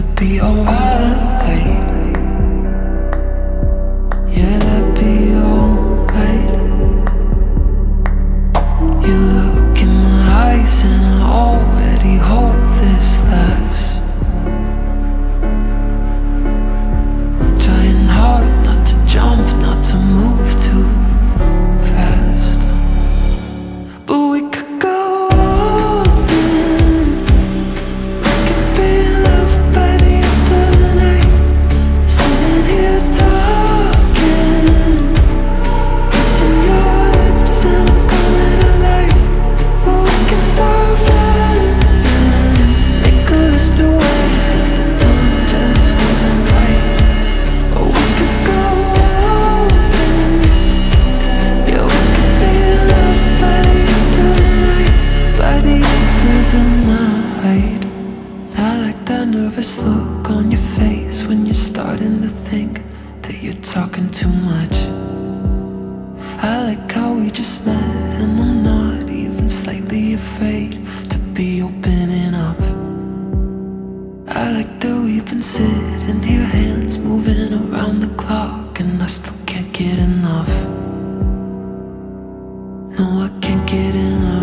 that'd be alright. Yeah, that'd be alright. You look in my eyes and I already hope this lasts. Trying hard not to jump, not to move too fast. But we could go all in. We could be loved by the end of the night. Sitting here talking, kissing your lips and I'm coming alive. Or we can start running, make a list of ways that the time just isn't right. Or we could go all in. Yeah, we could be loved by the end of the night, by the end of the night. I like that nervous look on your face when you're starting to think that you're talking too much. I like how we just met and I'm not even slightly afraid to be opening up. I like that we've been sitting here, hands moving around the clock, and I still can't get enough. No, I can't get enough.